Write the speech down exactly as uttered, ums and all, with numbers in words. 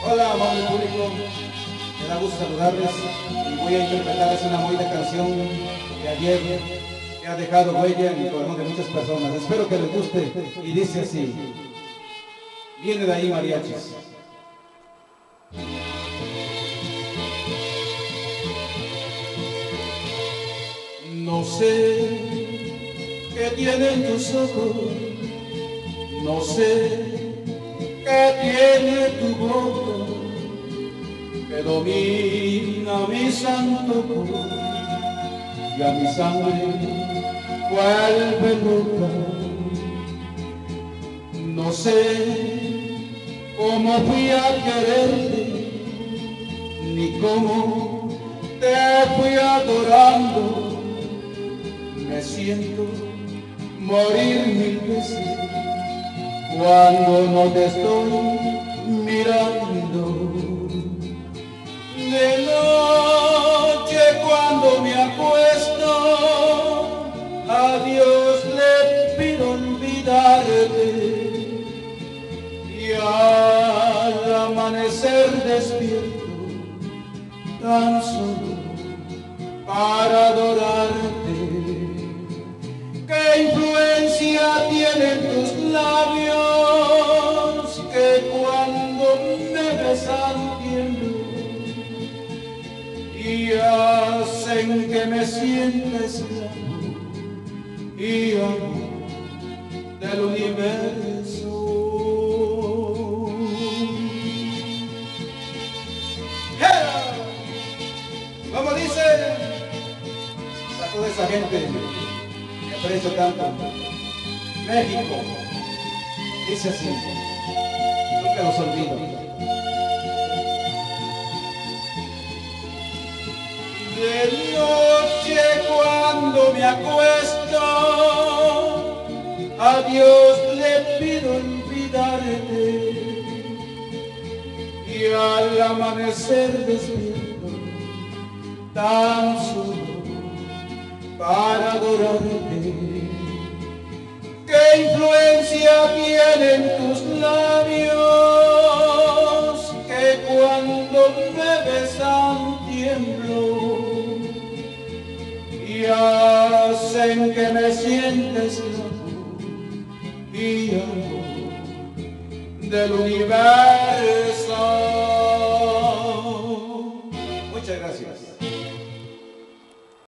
Hola, amable público, me da gusto saludarles y voy a interpretarles una bonita canción de ayer que ha dejado huella en el corazón de muchas personas. Espero que les guste y dice así: viene de ahí mariachis. No sé qué tienen tus ojos, no sé qué tiene tu boca, que domina mi santo corazón y a mi sangre vuelve loca. No sé cómo fui a quererte, ni cómo te fui adorando. Me siento morir mil veces cuando no te estoy mirando. De noche cuando me acuesto, a Dios le pido olvidarte, y al amanecer despierto tan solo para adorarte. ¿Qué influencia tienen tus labios que cuando me besan tiemblo y hacen que me sienta esclavo y amo del universo? ¡Hey! ¿Cómo dice? A toda esa gente que aprecio tanto, México, dice así, nunca los olvido. De noche cuando me acuesto, a Dios le pido olvidarte, y al amanecer despierto tan solo para adorarte. ¿Qué influencia tienen tus labios que cuando me besan tiemblo y hacen que me sienta esclavo y amo del universo?